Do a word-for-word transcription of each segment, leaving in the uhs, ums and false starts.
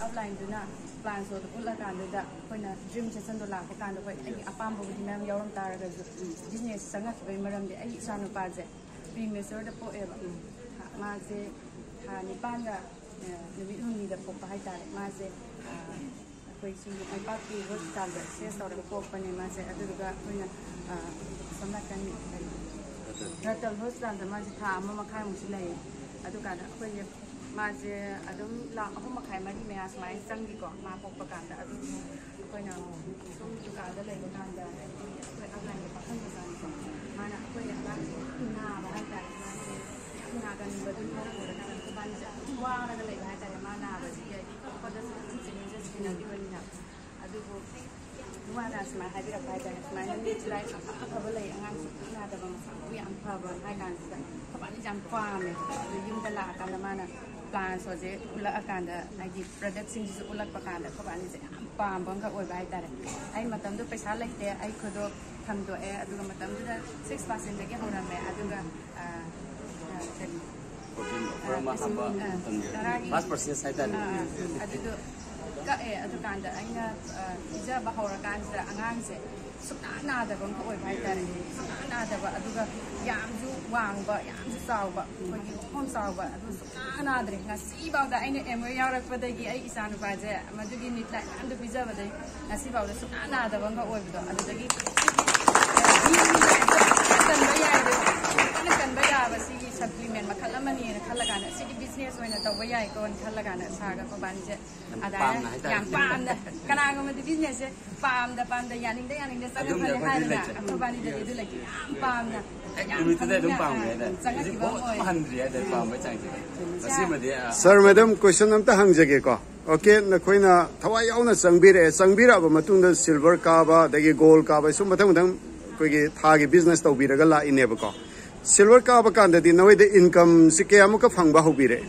upline duna plan so the ulla kan da koina dream session do la ko kan do koi ai apam bu di mem yawram tar ga business sanga bai maram de ai sanu pa je premiser da po e ba ma je ha ni pan ga ni bi uni da po pa hai ta ma je koi su ai pa ki hospital da se so da po pa ni ma je adu ga koina samna kan ni ratal hospital da ma je tha ma ma khai mu si lai adu ka da koi माजे अदम लाख अहम मखाई मरी में आसमाई संगी को माँ pope कांदा अदम कोई ना सुन चुका द ले कांदा कोई अगला ने पसंद करता है माना कोई अगला ना बाहर का नाกันबदल हो रहा है तो बान जा वाह लगा ले बाहर का माना बजी है को द सिंग जस्ट इन दी बनी ना अदु कोว่าน่าสมัยให้พี่รับไปใจสมัยนั้นนี่ไลฟ์เขาไปเลยงานน่าจะบางสังวิอันพาบให้การศึกษาเขาบอกนี่จำความเนี่ยยืมตลาดกันละมานะปลาสดเจอุลอาการเดไอ้ที่ product สิ่งที่อุลประการเดเขาบอกนี่จะปามบังเขาอวยไปแต่ไอ้มาทำด้วยไปช้าเล็กแต่ไอ้คือตัวทำตัวเองดูมาทำด้วย six percent เด็กเขาทำแบบดูกันอ่าเป็นมาทำแบบ mass process ใช่ไหมอ่าดูก็เอออาการเดไอ้เนี่ยจะบาหอการจะงานเสร็จสุดน่าจะบังเขาอวยไปแต่สุดน่าจะว่าดูกันยามจูวางบ่ยามจูสาวบ่คนอยู่ห้องสาวบ่ดูสุดน่าเด็กงั้นสีบ่าวแต่ไอ้เนี่ยเอ็มวียาวรักไปได้กี่ไอ้อีสานไปเจ้มาดูกินนิดหน่อยอันดูพิซซ่าไปได้งั้นสีบ่าวแต่สุดน่าจะบังเขาอวยไปตัวอันดูกี่กันไปยายเลยอันนี้กันไปยายว่าสีซัพพลีเมนต์มาคัลละมันนี่นะคัลละกันสีบิสเนสไว้นะตัวไปยายก่อนคัลละกันสากับปานเจ้อะไรอย่างปามนะขนาดก็มันบิสเนสปามแต่ปามแต่ยานิ่งได้ยานิ่งได้สักคนให้ให้นะปานนี่จะดูเลยปามนะ Sir, madam, question namta hang jage ko. Okay, na koi na thawai yaw na sangbire, sangbira ba matung da silver ka ba, dagi gold ka ba, so matang matang koi ki thagi business tau bira ga la ine ba ko. Silver ka ba kan da di nawai de income si kaya mo ka phang ba ho bire?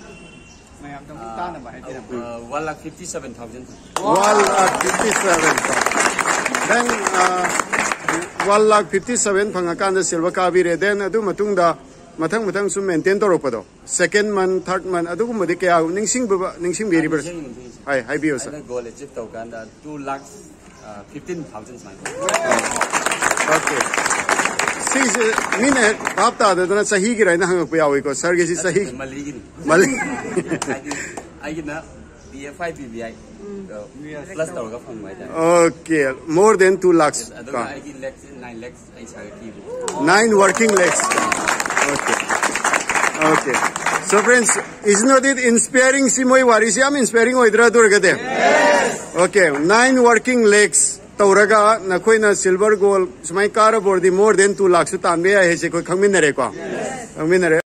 one lakh fifty-seven thousand. one lakh fifty-seven thousand. Then, uh, one lakh fifty-seven phangakan da silver ka bire. Then adu matung da matang matang su maintain to ropado. Second month, third month adu ko modi kaya ningsing ba ningsing biri ber. Hai hai biyo sa. Goal achieve to kan da two lakhs fifteen thousand. Okay. Si mine bapta da na sahi gi rai na hang pa yawi ko sir gi si sahi. Maligi. Maligi. Ai gi na B F I B B I. Plus to ka phang mai da. Okay, more than two lakhs. Adu ai gi lakhs nine lakhs ai sa ki. Nine working legs. Okay. Okay. So friends, is not it inspiring? Simoy warisi am inspiring oidra durgade. Yes. Okay, nine working legs. Tauraga na koi na silver gold. Sumay kara board more than two lakhs. Tambe ay he se koi khangmin na re ko. Yes. Khangmin na re.